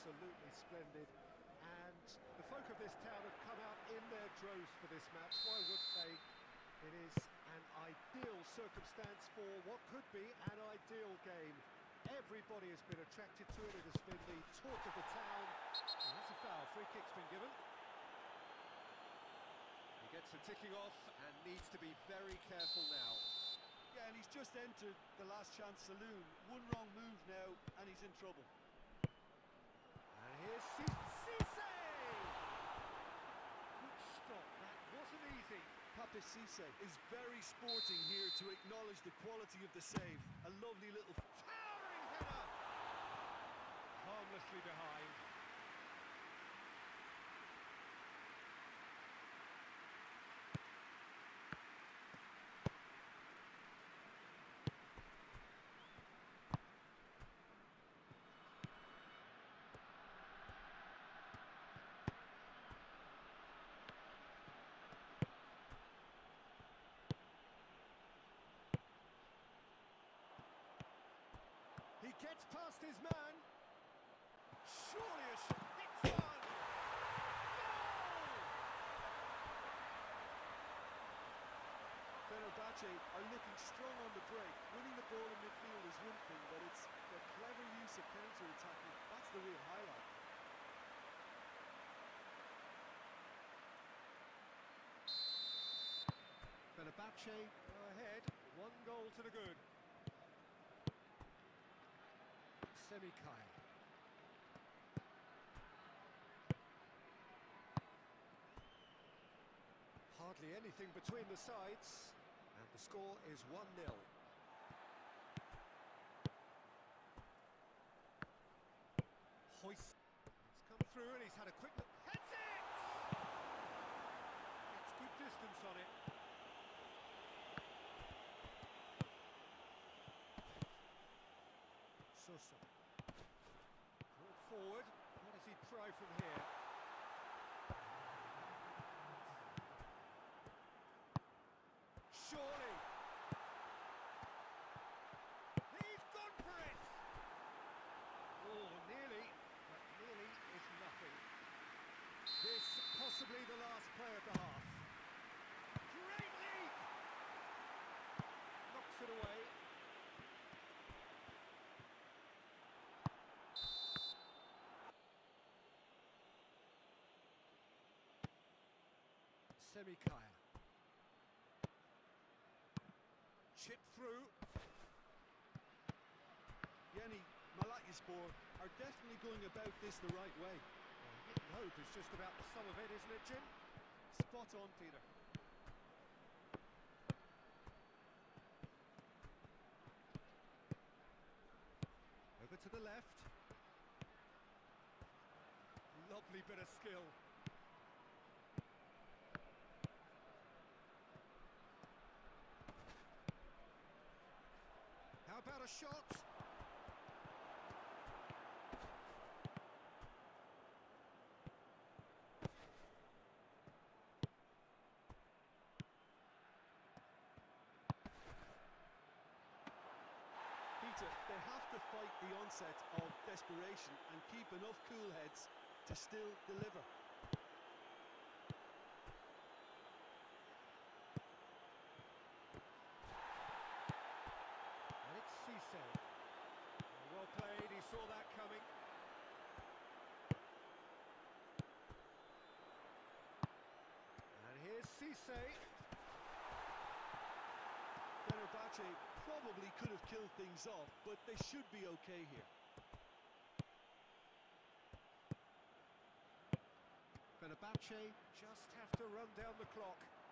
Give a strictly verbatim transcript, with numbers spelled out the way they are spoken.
absolutely splendid. And the folk of this town have come out in their droves for this match. Why wouldn't they? It is an ideal circumstance for what could be an ideal game. Everybody has been attracted to it. It has been the talk of the town. And that's a foul. Free kick's been given. He gets the ticking off and needs to be very careful now. Yeah, and he's just entered the last chance saloon. One wrong move now, and he's in trouble. And here's Cisse! Good stop, that wasn't easy. Papiss Cisse is very sporting here to acknowledge the quality of the save. A lovely little... Towering header! Harmlessly behind. He gets past his man. Surely a shot. Hits one. Goal! Fenerbahce are looking strong on the break. Winning the ball in midfield is one thing, but it's the clever use of counter-attacking. That's the real highlight. Fenerbahce go ahead. One goal to the good. Semih Kaya. Hardly anything between the sides, and the score is one nil. Hoist. It's come through and he's had a quick look. Heads it! Gets good distance on it. Sosa. Brought forward. What does he try from here? Surely. He's gone for it! Oh, nearly, but nearly is nothing. This possibly the last play of the half. Great leap! Knocks it away. Semih Kaya. Chip through. Yeni Malatyaspor are definitely going about this the right way. Well, hit and hope is just about the sum of it, isn't it, Jim? Spot on, Peter. Over to the left. Lovely bit of skill. How about a shot? Peter, they have to fight the onset of desperation and keep enough cool heads to still deliver. And it's Cisse. Well played, he saw that coming. And here's Cisse. Fenerbahce probably could have killed things off, but they should be okay here. Fenerbahce just have to run down the clock.